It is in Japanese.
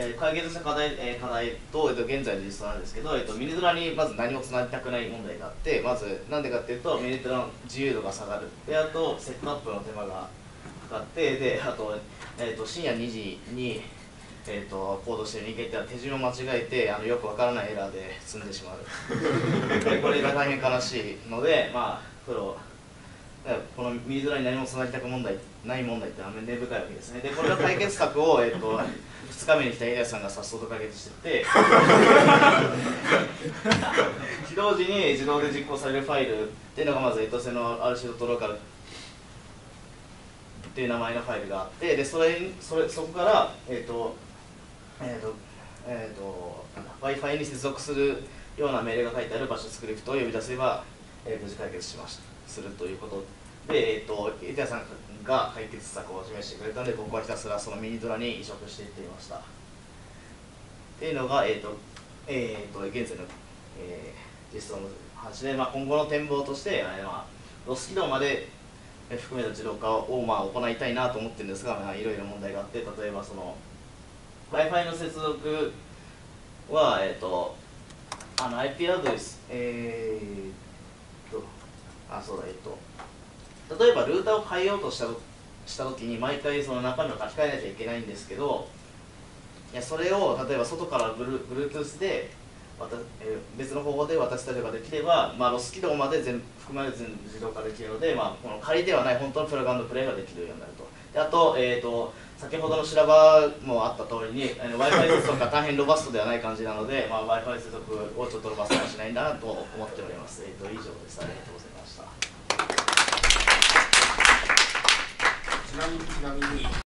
解決した課題と、現在の実装なんですけど、ミニドラにまず何もつなぎたくない問題があって、まずなんでかっていうとミニドラの自由度が下がる、であとセットアップの手間がかかって、であと、深夜2時に、コードしてる人間っては手順を間違えてよくわからないエラーで積んでしまうでこれが大変悲しいので、まあ、このミニドラに何もつなぎたくない問題ってのは根深いわけですね。でこれの解決策を、2日目に来たエリアさんがさっそうと解決してて起動時に自動で実行されるファイルっていうのがまずエトセの RC.local っていう名前のファイルがあって、でそこから、Wi-Fi に接続するような命令が書いてあるバッシュスクリプトを呼び出せば、無事解決するということで、エティアさんが解決策を示してくれたので、僕はひたすらそのミニドラに移植していっていました。っていうのが、現在の、実装の話で、今後の展望として、ロス起動まで含めた自動化を、行いたいなと思ってるんですが、いろいろ問題があって、例えばその Wi-Fi の接続は、IP アドレス、例えばルーターを変えようとしたときに毎回その中身を書き換えなきゃいけないんですけど、それを例えば外から Bluetooth で別の方法で渡したりができれば、ロス起動まで含まれずに自動化できるので、この仮ではない本当のプラグ&プレイができるようになると。であと、先ほどの修羅場もあった通りに Wi-Fi 接続が大変ロバストではない感じなので、Wi-Fi 接続をちょっとロバストにしないんだなと思っております。以上です。ありがとうございました。 ちなみに